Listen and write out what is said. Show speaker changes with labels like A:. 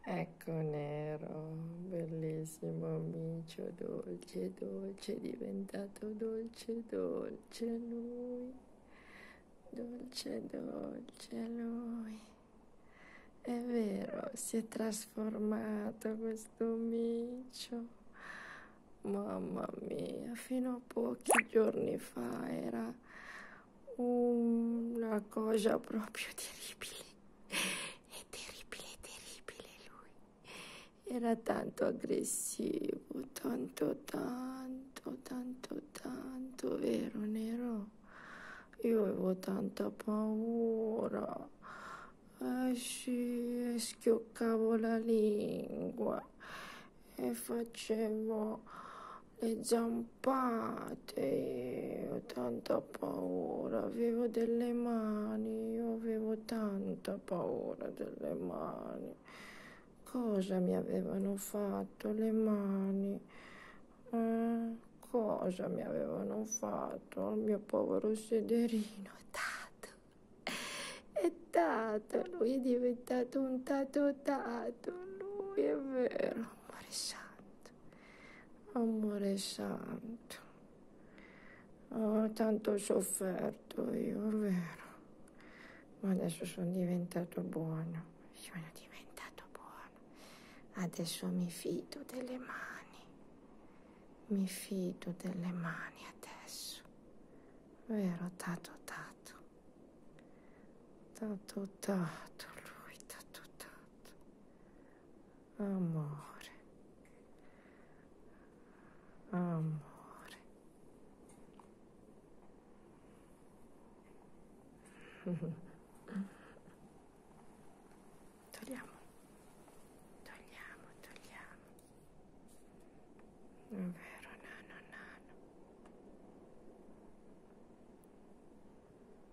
A: Ecco Nero, bellissimo micio, dolce, dolce, è diventato dolce, dolce lui, dolce, dolce lui. È vero, si è trasformato questo micio. Mamma mia, fino a pochi giorni fa era una cosa proprio terribile. È terribile, terribile lui. Era tanto aggressivo, tanto, tanto, tanto, tanto, vero, Nero? Io avevo tanta paura. Eh sì, e schioccavo la lingua e facevo le zampate. Ho tanta paura, avevo delle mani, io avevo tanta paura delle mani. Cosa mi avevano fatto le mani? Cosa mi avevano fatto al mio povero sederino? È tato, lui è diventato un tato, lui è vero, amore santo, amore santo. Ho tanto sofferto io, è vero, ma adesso sono diventato buono, adesso mi fido delle mani, adesso, vero, tato, lui, tato, amore, amore. Togliamo